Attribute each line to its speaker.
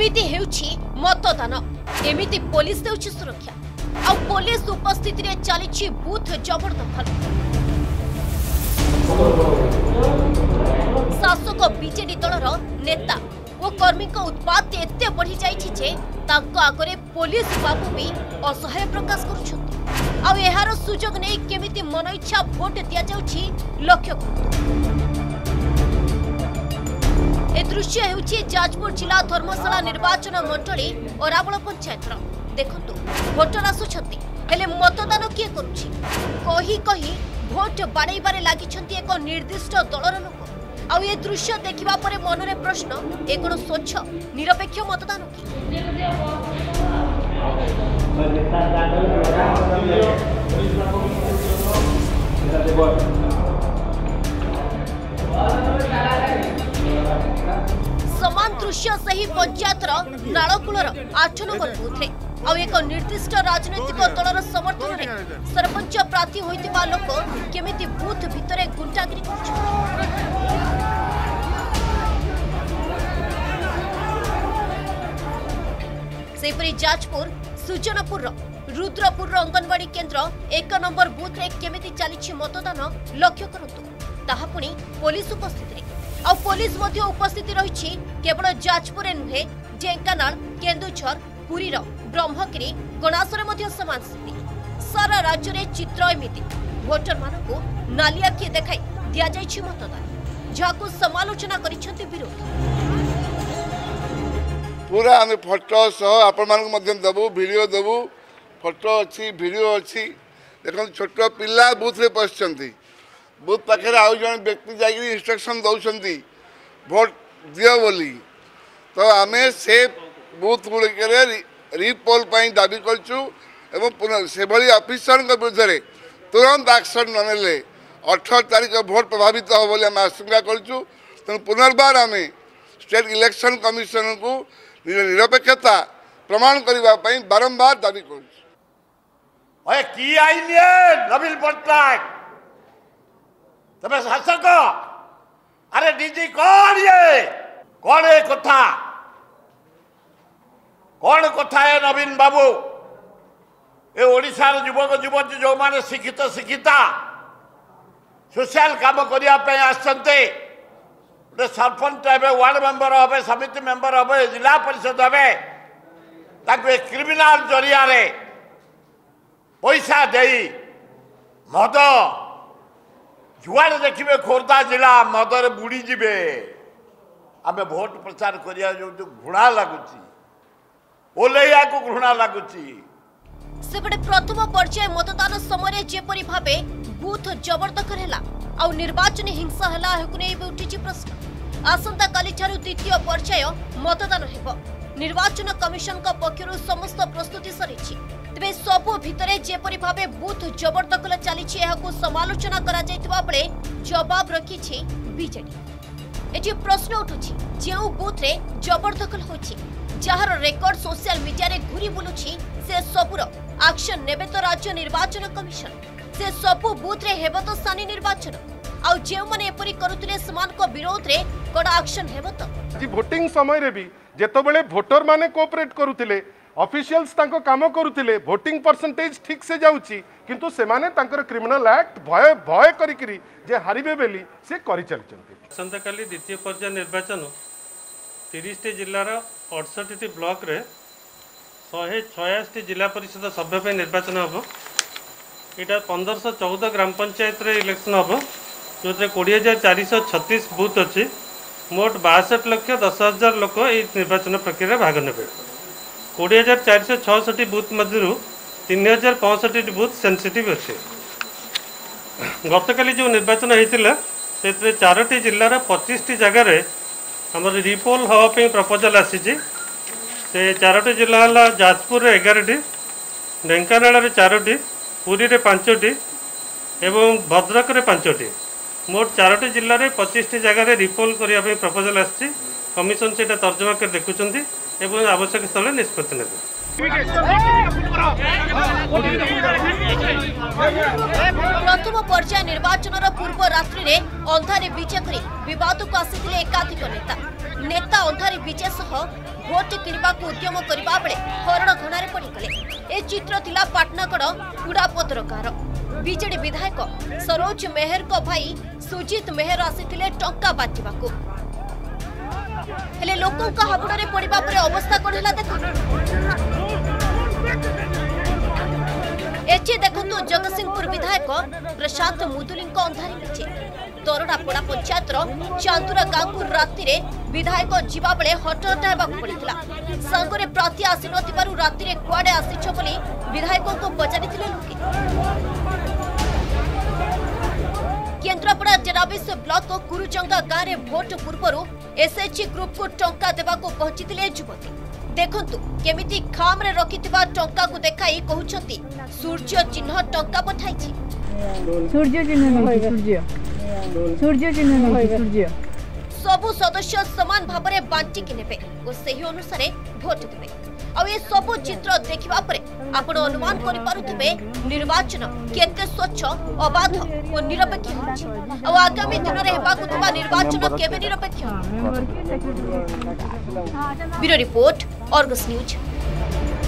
Speaker 1: एमिति हेउछि मतदान एमिति पुलिस देउछि सुरक्षा आ पुलिस उपस्थिति रे चलिछि बूथ जबरदखल। शासक बीजेडी दलर नेता और कर्मी उत्पात एते बढ़ी जाइछि जे तांको आगरे पुलिस बाबू भी असहाय प्रकाश करुछन्ति आ एहार सुजोग नै केमिति मन इच्छा भोट दिया जाउछि लक्ष्य ए दृश्य हेउछि जाजपुर जिला धर्मशाला निर्वाचन मंडली अरावल पंचायत देखंतु भोटर आसुछन्ति हेले मतदान किए करुछि कही कही भोट बाड़ाइबारे लागिछन्ति एक निर्दिष्ट दलर लोक आ ये दृश्य देखिबा परे मनरे प्रश्न ए कोन स्वच्छ निरपेक्ष मतदान की समान दृश्य सही पंचायतर नालकुलर 8 नंबर बूथ आ एक निर्दिष्ट राजनैतिक दलर समर्थन में सरपंच प्रार्थी होइतिबा लोक केमिति बूथ भितरे गुंडागिरी करछन। सेपरी जाजपुर सुजनपुर रुद्रपुर अंगनवाड़ी केन्द्र 1 नंबर बूथ रे केमिति चलिछि मतदान लक्ष्य करंतु ताहा पुनी पुलिस उपस्थिति रे आ पुलिस मध्य उपस्थिति रहिछि केवल जाजपुर नुहे ढेंकानाल केन्दुझर पुरीर ब्रह्मगिरी गणासरे मध्य समान स्थिति सारा राज्य रे चित्र एमिति भोटर मानकु नालियाखी देखाई दिया जाइछि मतदान जाकु समालोचना करिसंति विरोधी
Speaker 2: पूरा आम फोटो सह आपण मानक देवु वीडियो देवु फोटो अच्छी वीडियो अच्छी देखो छोट पिला बूथ रे पसचंती बूथ पाखे आउ जन व्यक्ति जाकि इंस्ट्रक्शन दौरान भोट दियो बोली तो आम से बूथ गुड़िक रिपोल दाबी करूँ से भाई ऑफिसर विरुद्ध में तुरंत एक्शन ननेले 18 तारीख भोट प्रभावित हो बोली आम आशंका करूँ तेणु पुनर्बार आम स्टेट इलेक्शन कमिशन को निरपेक्षता प्रमाण करने बारंबार दाबी कर
Speaker 3: नवीन पट्टनायक तबे शासक अरे डीजी कौन ये कथा कौन कथा है नवीन बाबू ए ओडिशार युवक युवती जो माने शिक्षित शिक्षिता सोशल काम करने आसते सरपंच हे वार्ड मेंबर हे समिति मेंबर हे जिला परिषद हे क्रिमिनाल जरिया पैसा दे मद जुआड़े देखिए खोर्धा जिला मदर बुड़ी जीवे आम भोट प्रचार करिया जो घृणा लगुच ओलैया को घृणा लगुच
Speaker 1: सेपटे प्रथम पर्याय मतदान समय जेपरी भावे बूथ जबरदखल हैला आ निर्वाचन हिंसा हैला हेकु नै उठिछि प्रश्न आसंता काली ठारु द्वितीय पर्याय मतदान हेबो निर्वाचन कमिशन का पक्षरु समस्त प्रस्तुति सरिछि तबे सबु भितरे जेपरी भावे बूथ जबरदखल चलिछि एहाकु समालोचना करा जायतिबा बेले जवाब रखिछि बीजेडी एठी प्रश्न उठुछि जेउ बूथ रे जबरदखल होछि जहार रेकर्ड सोशल मीडिया रे घुरी बुलुछि से सबुर एक्शन नेबे तो राज्य निर्वाचन कमिशन से सबु बूथ रे हेबो तो स्थानीय निर्वाचन आउ जेउ माने एपरि करुतिले समान को विरोध रे कड़ा एक्शन हेबो तो
Speaker 4: जी वोटिंग समय रे भी जेतबेले वोटर माने कोऑपरेट करुतिले ऑफिशियल्स तांको काम करुतिले वोटिंग परसेंटेज ठीक से जाउची किंतु से माने तांकर क्रिमिनल एक्ट भय भय करिकरी जे हारिबे बेली से करि चलचंती
Speaker 5: संतकाली द्वितीय पर्याय निर्वाचन 30 टी जिल्लार 68 टी ब्लॉक रे 186 टी जिला परिषद सभ्य पे निर्वाचन हबो एटा 1514 ग्राम पंचायत रे इलेक्शन हबो जो 20436 बूथ अछि मोट 62,10,000 लोक ये निर्वाचन प्रक्रिया भाग ने 20,466 बूथ मध्य 3,065 बूथ सेंसिटिव अच्छे गतकाली जो निर्वाचन होता से 4टी जिलार 25टी जगार आम रिपोल हाँपी प्रपोजाल आसी से 4टी जिला है जाजपुर 11टी ढेंकानाल 4टी पुरी 5टी एवं भद्रक 5टी मोट 4टी जिले में 25टी जगह रिपोल करने प्रपोजाल आसी कमिशन से तर्जमा कर देखुं एवं आवश्यक स्थल निष्पत्ति ने
Speaker 1: प्रथम पर्याय निर्वाचन पूर्व रात्रि में अंधारे विजय कर विवाद को आसी एकाधिक नेता अंधारे विजय सह भोट किणवाक उद्यम करबा बेले हरण घणारे पड़गले। ए चित्र थिला पाटनागढ़ कुड़ापदर गाँव। बीजेडी विधायक सरोज मेहर को भाई सुजीत मेहर आसीथिले टंका बांटिबाकू। हेले लोकंक हाबुड़े पड़िबा परे अवस्था कोन हला देखो। एचे देखंतु जगतसिंहपुर विधायक प्रशांत मुदुली अंधारी नीचे दरड़ापड़ा पंचायत चांदुरा गाँव को राति रे विधायक जीवा बेले हटहटा हेबाकू पड़िथिला। संगरे प्रार्थी आसी नथिबारु राति रे कुआडे आसीछ बोली विधायक को पचारिथिले लोके। केन्द्रापड़ा जेराबिस ब्लॉक कुरुचंगा गाँव में भोट पूर्व एसएचजी ग्रुप को टंका देवाको पहुंची युवती। देखंतु केमिति खाम रे रखिथिबा टंका को देखाई कहउछंती सूर्य चिन्ह टंका पठाइछि।
Speaker 6: सूर्य चिन्ह नहीं सूर्य चिन्ह नहीं सूर्य।
Speaker 1: सबु सदस्य समान भाव में बांटिकी नेबे और सही अनुसार भोट देबे। आ ये सबु चित्र देखिबा परे आपण अनुमान करि पारुथिबे निर्वाचन केते स्वच्छ अबाध और निरपेक्ष होछि। आ आगामी दिन रे हेबाकु थबा निर्वाचन केबे निरपेक्ष। Bureau report, Argus news.